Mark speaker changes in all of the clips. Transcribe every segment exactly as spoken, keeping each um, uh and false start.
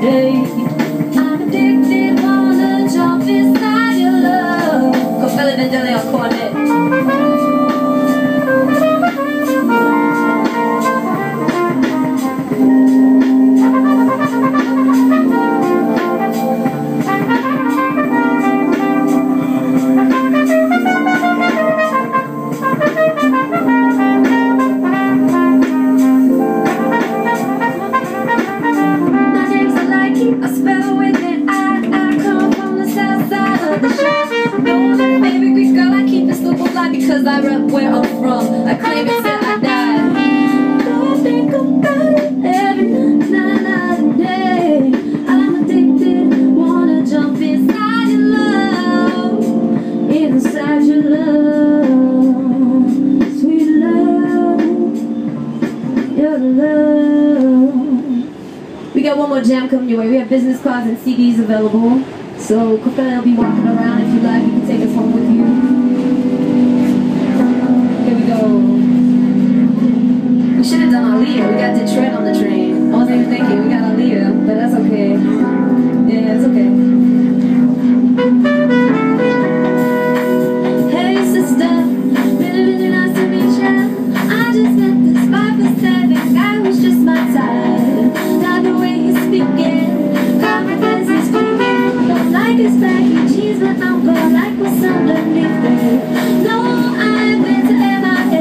Speaker 1: day. I'm addicted, wanna jump inside your love. Con Feli Vandelli on cornet. Because I rep where I'm from, I claim it till I die. I think about it every night, night and day. I'm addicted, wanna jump inside your love, inside your love, sweet love, your love. We got one more jam coming your way. We have business cards and C Ds available. So Con Feli will be walking around. If you like, you can take us home with you. We should have done Aaliyah. We got Detroit on the train. I wasn't even thinking. We got Aaliyah, but that's okay. Yeah, it's okay. Hey sister, really really nice to meet ya. I just met this five foot seven guy who's just my type. Not the way he's speaking, confidence is speaking. Don't like his baggy jeans, but I'm gonna like what's underneath it. No, I've been to M I A.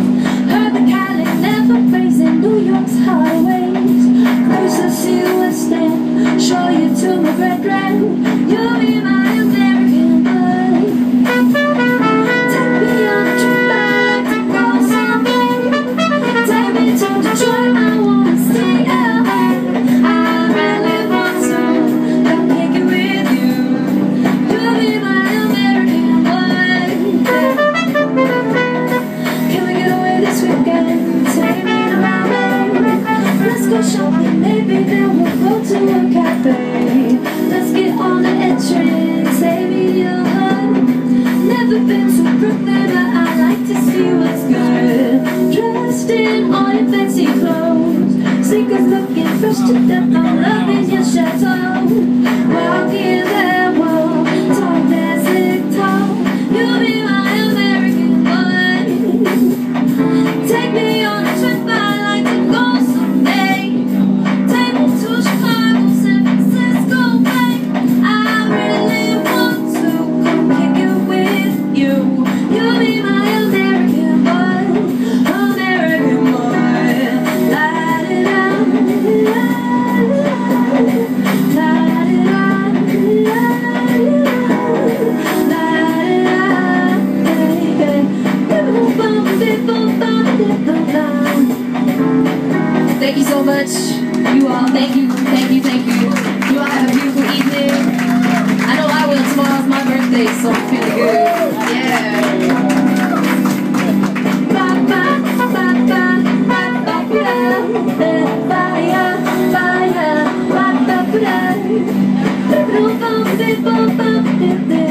Speaker 1: New York's highways, first I see the West End, show you to my red grand. You'll be my American boy. Take me on a trip, I'd like to go somewhere. Take me to Detroit, I wanna see L A. I really want to come kick it with you. You'll be my American boy. Can we get away this weekend? Take me around. Let's go shopping, maybe then we'll go to a cafe. Let's get on the A train, save me your heart. Never been to Brooklyn, but I like to see what's good. Dressed in all your fancy clothes, sneakers looking fresh to death. I'm loving your chateau. Walking that wall, tall dancing tall. You'll be my American boy. Take me on a trip, I like to go someday. Take me to Chicago, San Francisco Bay. I really want to come kick it with you. You'll be my American boy, American boy. La da da, la la la la Thank you so much, you all. Thank you, thank you, thank you. You all have a beautiful evening. I know I will. Tomorrow's my birthday, so I'm feeling good. Yeah. Fire, fire, fire, fire.